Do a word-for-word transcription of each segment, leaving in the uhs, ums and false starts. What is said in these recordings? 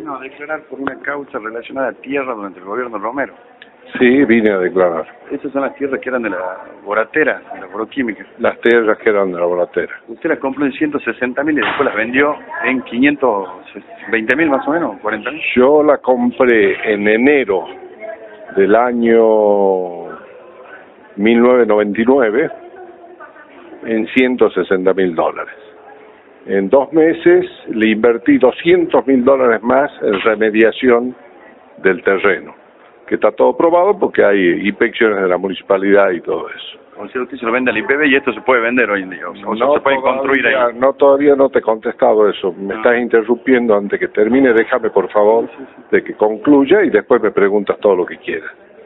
vino a declarar por una causa relacionada a tierra durante el gobierno de Romero. Sí, vine a declarar. Esas son las tierras que eran de la boratera, de la boroquímica. Las tierras que eran de la boratera. Usted las compró en ciento sesenta mil y después las vendió en quinientos veinte mil más o menos, cuarenta mil. Yo la compré en enero del año mil novecientos noventa y nueve en ciento sesenta mil dólares. En dos meses le invertí doscientos mil dólares más en remediación del terreno, que está todo probado porque hay inspecciones de la municipalidad y todo eso. O sea, usted se lo vende al I P B y esto se puede vender hoy en día, o sea, no se puede construir ahí. No, todavía no te he contestado eso, me no. estás interrumpiendo antes que termine, déjame por favor sí, sí, sí. de que concluya y después me preguntas todo lo que quieras.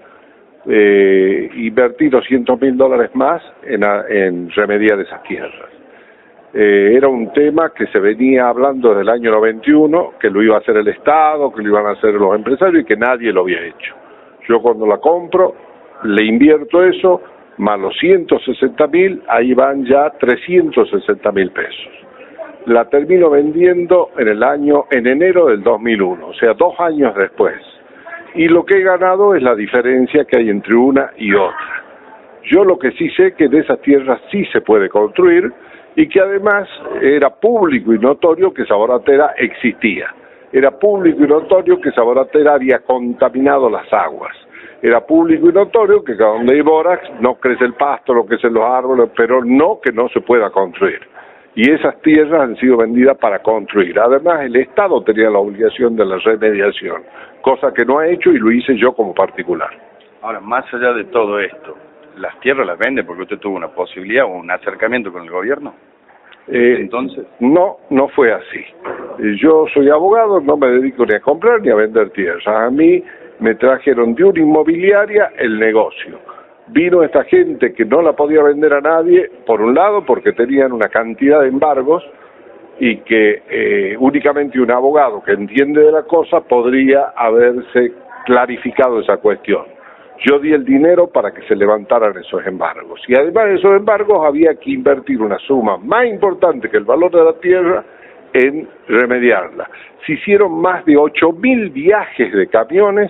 Eh, invertí doscientos mil dólares más en, en remediar esas tierras. Eh, era un tema que se venía hablando desde el año noventa y uno, que lo iba a hacer el Estado, que lo iban a hacer los empresarios y que nadie lo había hecho. Yo cuando la compro, le invierto eso, más los ciento sesenta mil, ahí van ya trescientos sesenta mil pesos. La termino vendiendo en el año, en enero del dos mil uno, o sea, dos años después. Y lo que he ganado es la diferencia que hay entre una y otra. Yo lo que sí sé que de esas tierras sí se puede construir y que además era público y notorio que esa boratera existía. Era público y notorio que esa boratera había contaminado las aguas. Era público y notorio que donde hay bórax no crece el pasto, no crecen los árboles, pero no que no se pueda construir. Y esas tierras han sido vendidas para construir. Además, el Estado tenía la obligación de la remediación, cosa que no ha hecho y lo hice yo como particular. Ahora, más allá de todo esto, ¿las tierras las vende porque usted tuvo una posibilidad o un acercamiento con el gobierno? Eh, Entonces. No, no fue así. Yo soy abogado, no me dedico ni a comprar ni a vender tierras. A mí me trajeron de una inmobiliaria el negocio. Vino esta gente que no la podía vender a nadie, por un lado porque tenían una cantidad de embargos y que eh, únicamente un abogado que entiende de la cosa podría haberse clarificado esa cuestión. Yo di el dinero para que se levantaran esos embargos y además de esos embargos había que invertir una suma más importante que el valor de la tierra en remediarla. Se hicieron más de ocho mil viajes de camiones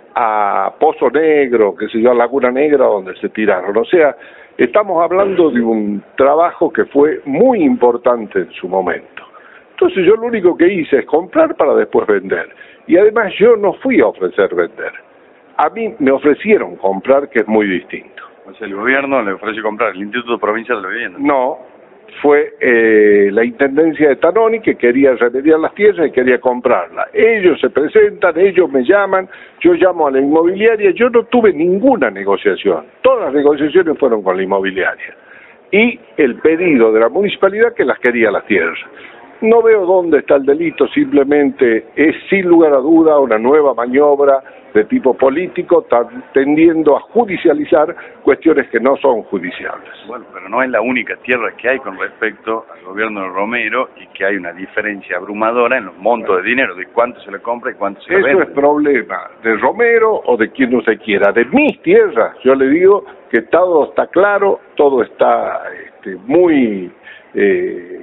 a Pozo Negro, que se llama Laguna Negra, donde se tiraron. O sea, estamos hablando de un trabajo que fue muy importante en su momento. Entonces yo lo único que hice es comprar para después vender. Y además yo no fui a ofrecer vender. A mí me ofrecieron comprar, que es muy distinto. O sea, el gobierno le ofreció comprar, el Instituto Provincial de la Vivienda. No, fue eh, la Intendencia de Tanoni que quería remediar las tierras y quería comprarlas. Ellos se presentan, ellos me llaman, yo llamo a la inmobiliaria, yo no tuve ninguna negociación, todas las negociaciones fueron con la inmobiliaria. Y el pedido de la municipalidad que las quería las tierras. No veo dónde está el delito, simplemente es sin lugar a duda una nueva maniobra de tipo político tendiendo a judicializar cuestiones que no son judiciales. Bueno, pero no es la única tierra que hay con respecto al gobierno de Romero y que hay una diferencia abrumadora en los montos de dinero, de cuánto se le compra y cuánto se le vende. Eso es problema de Romero o de quien usted quiera. De mis tierras, yo le digo que todo está claro, todo está este, muy eh,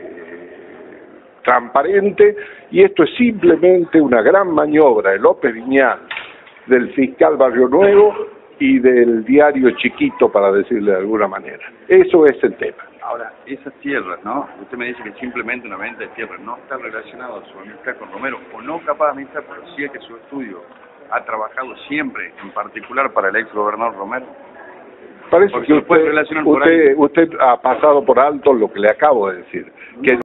transparente y esto es simplemente una gran maniobra de López Viñal, del fiscal Barrio Nuevo y del diario Chiquito, para decirle de alguna manera. Eso es el tema. Ahora, esas tierras, ¿no? Usted me dice que simplemente una venta de tierras no está relacionado a su amistad con Romero, o no capaz de amistad, pero sí es que su estudio ha trabajado siempre, en particular para el ex gobernador Romero. Parece que usted, usted, usted ha pasado por alto lo que le acabo de decir, que